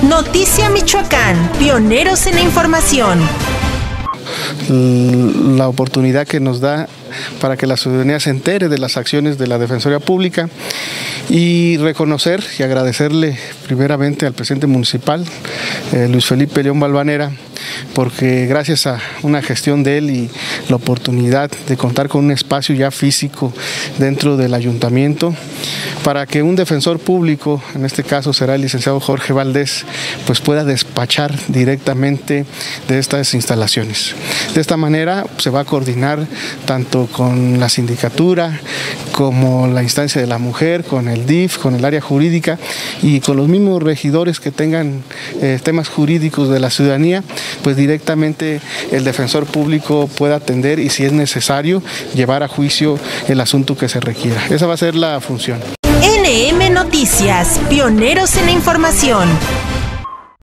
Noticia Michoacán, pioneros en la información. La oportunidad que nos da para que la ciudadanía se entere de las acciones de la Defensoría Pública y reconocer y agradecerle primeramente al presidente municipal, Luis Felipe León Valvanera, porque gracias a una gestión de él y la oportunidad de contar con un espacio ya físico dentro del ayuntamiento, para que un defensor público, en este caso será el licenciado Jorge Valdés, pues pueda despachar directamente de estas instalaciones. De esta manera se va a coordinar tanto con la sindicatura como la instancia de la mujer, con el DIF, con el área jurídica y con los mismos regidores que tengan temas jurídicos de la ciudadanía, pues directamente el defensor público pueda atender y, si es necesario, llevar a juicio el asunto que se requiera. Esa va a ser la función. NM Noticias, pioneros en la información.